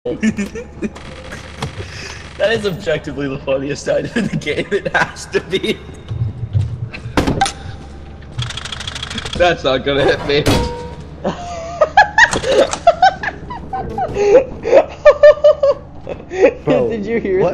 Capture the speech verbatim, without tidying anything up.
That is objectively the funniest item in the game, it has to be. That's not gonna hit me. Bro, did you hear what?